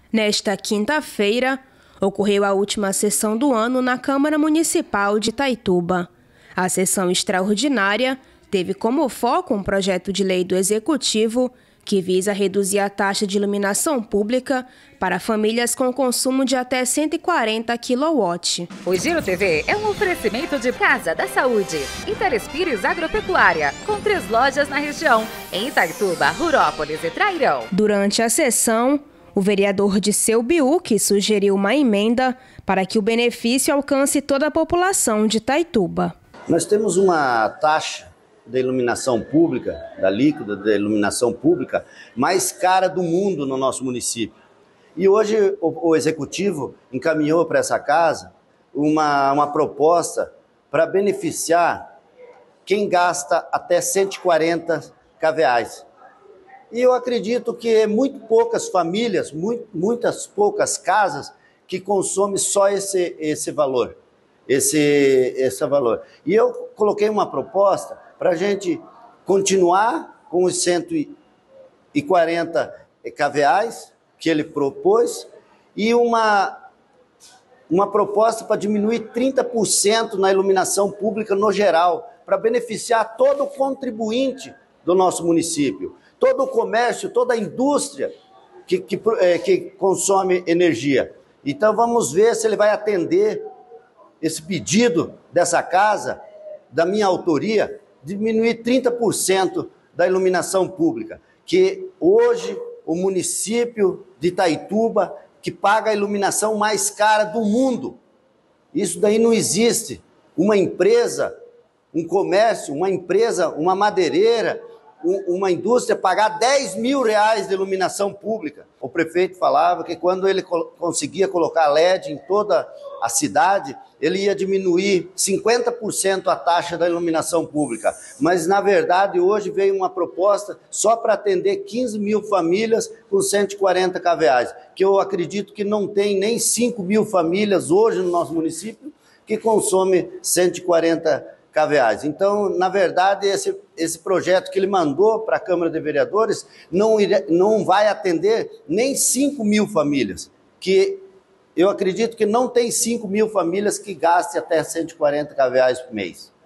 Nesta quinta-feira, ocorreu a última sessão do ano na Câmara Municipal de Itaituba. A sessão extraordinária teve como foco um projeto de lei do Executivo que visa reduzir a taxa de iluminação pública para famílias com consumo de até 140 kW. O Giro TV é um oferecimento de Casa da Saúde e Telespires Agropecuária, com 3 lojas na região, em Itaituba, Rurópolis e Trairão. Durante a sessão, o vereador Disseu Biuque sugeriu uma emenda para que o benefício alcance toda a população de Itaituba. Nós temos uma taxa da iluminação pública, da líquida da iluminação pública, mais cara do mundo no nosso município. E hoje o Executivo encaminhou para essa casa uma proposta para beneficiar quem gasta até 140 kVA. E eu acredito que é muito poucas famílias, muitas poucas casas que consomem só esse valor. Esse valor. E eu coloquei uma proposta para a gente continuar com os 140 kVA que ele propôs e uma proposta para diminuir 30% na iluminação pública no geral, para beneficiar todo o contribuinte do nosso município, todo o comércio, toda a indústria que consome energia. Então vamos ver se ele vai atender esse pedido dessa casa, da minha autoria, diminuir 30% da iluminação pública, que hoje o município de Itaituba, que paga a iluminação mais cara do mundo. Isso daí não existe. Uma empresa, um comércio, uma empresa, uma madeireira, uma indústria pagar R$10 mil de iluminação pública. O prefeito falava que quando ele conseguia colocar LED em toda a cidade, ele ia diminuir 50% a taxa da iluminação pública. Mas, na verdade, hoje veio uma proposta só para atender 15 mil famílias com 140 kVA, que eu acredito que não tem nem 5 mil famílias hoje no nosso município que consomem 140 kVA. Então, na verdade, esse projeto que ele mandou para a Câmara de Vereadores não vai atender nem 5 mil famílias, que eu acredito que não tem 5 mil famílias que gastem até 140 kVA por mês.